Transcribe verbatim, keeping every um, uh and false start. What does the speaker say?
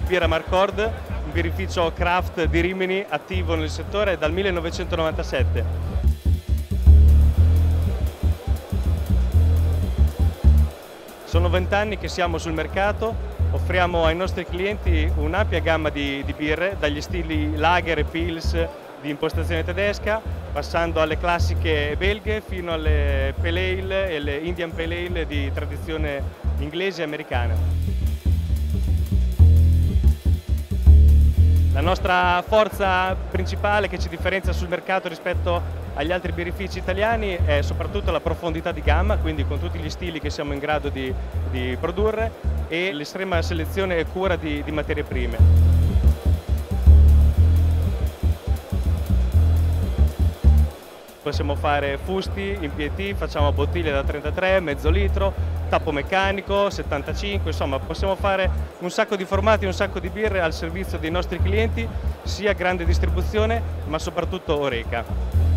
Birra Marcord, un birrificio craft di Rimini attivo nel settore dal millenovecentonovantasette. Sono vent'anni che siamo sul mercato, offriamo ai nostri clienti un'ampia gamma di, di birre, dagli stili lager e pils di impostazione tedesca, passando alle classiche belghe fino alle pale ale e le Indian Pale Ale di tradizione inglese e americana. La nostra forza principale che ci differenzia sul mercato rispetto agli altri birrifici italiani è soprattutto la profondità di gamma, quindi con tutti gli stili che siamo in grado di, di produrre, e l'estrema selezione e cura di, di materie prime. Possiamo fare fusti in P E T, facciamo bottiglie da trentatré, mezzo litro, tappo meccanico, settantacinque, insomma possiamo fare un sacco di formati, un sacco di birre al servizio dei nostri clienti, sia grande distribuzione ma soprattutto Horeca.